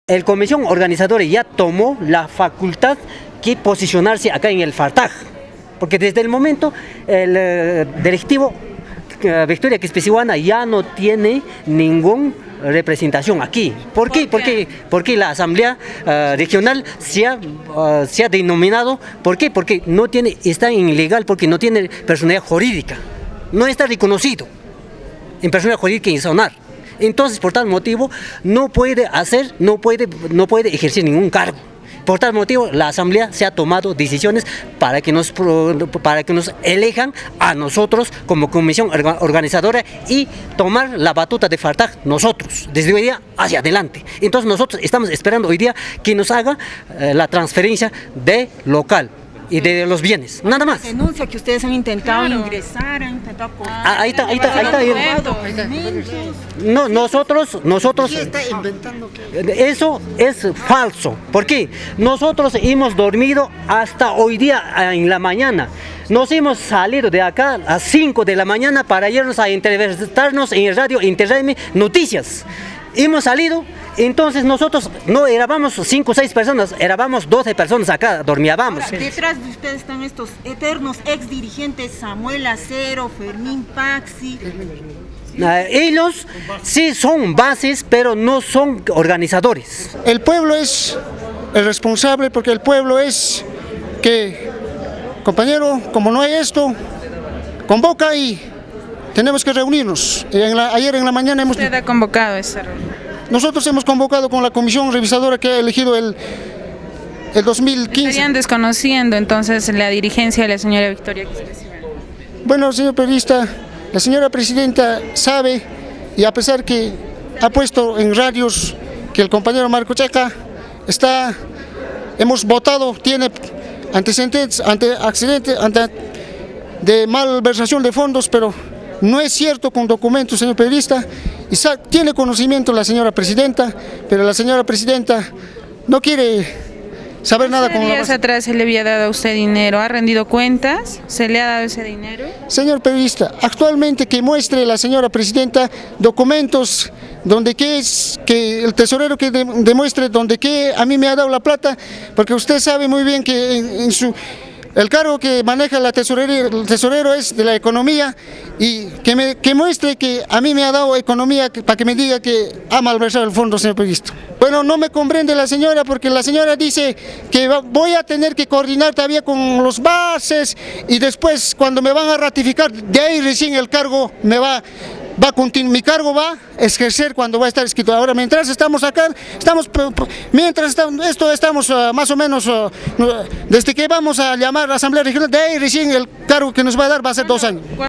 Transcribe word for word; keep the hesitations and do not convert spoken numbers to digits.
el comisión organizadora ya tomó la facultad que posicionarse acá en el Fartaj, porque desde el momento el eh, directivo eh, Victoria Quispicihuana ya no tiene ninguna representación aquí. ¿Por qué? ¿Por qué? Porque, porque la asamblea uh, regional se ha, uh, se ha denominado, ¿por qué? Porque no tiene, está ilegal, porque no tiene personalidad jurídica, no está reconocido en personalidad jurídica y sonar. Entonces, por tal motivo, no puede hacer, no puede, no puede ejercer ningún cargo. Por tal motivo, la Asamblea se ha tomado decisiones para que nos, para que nos elijan a nosotros como comisión organizadora y tomar la batuta de Fartaj nosotros, desde hoy día hacia adelante. Entonces, nosotros estamos esperando hoy día que nos haga eh, la transferencia de local y de los bienes, nada más. Denuncia que ustedes han intentado Claro. ingresar, han intentado apoyar. Ah, ahí está, ahí está, ahí está. Ahí está. No, nosotros, nosotros, está inventando que... eso es falso. ¿Por qué? Nosotros hemos dormido hasta hoy día en la mañana. Nos hemos salido de acá a las cinco de la mañana para irnos a entrevistarnos en el radio Interraimi Noticias. Hemos salido, entonces nosotros no éramos cinco o seis personas, éramos doce personas acá, dormíamos. Ahora, detrás de ustedes están estos eternos ex dirigentes, Samuel Acero, Fermín Paxi. Uh, ellos sí son bases, pero no son organizadores. El pueblo es el responsable, porque el pueblo es que, compañero, como no hay esto, convoca y tenemos que reunirnos. En la, ayer en la mañana hemos... Usted ha convocado esa reunión. Nosotros hemos convocado con la comisión revisadora que ha elegido el, el dos mil quince. Estarían desconociendo entonces la dirigencia de la señora Victoria Quispicihuana. Bueno, señor periodista, la señora presidenta sabe, y a pesar que ha puesto en radios que el compañero Marco Chaca está, hemos votado, tiene antecedentes, ante accidentes, ante de malversación de fondos, pero no es cierto con documentos, señor periodista, y tiene conocimiento la señora presidenta, pero la señora presidenta no quiere saber nada con la... días atrás se le había dado a usted dinero, ¿ha rendido cuentas? ¿Se le ha dado ese dinero? Señor periodista, actualmente que muestre la señora presidenta documentos donde que es, que el tesorero que de, demuestre donde que a mí me ha dado la plata, porque usted sabe muy bien que en, en su... El cargo que maneja la tesorería, el tesorero es de la economía, y que, me, que muestre que a mí me ha dado economía que, para que me diga que ha malversado el fondo, señor periodista. Bueno, no me comprende la señora, porque la señora dice que va, voy a tener que coordinar todavía con los bases, y después cuando me van a ratificar, de ahí recién el cargo me va... Va a continuar, mi cargo va a ejercer cuando va a estar escrito. Ahora, mientras estamos acá, estamos, mientras estamos, esto estamos uh, más o menos, uh, desde que vamos a llamar a la Asamblea Regional, de ahí recién el cargo que nos va a dar va a ser dos años.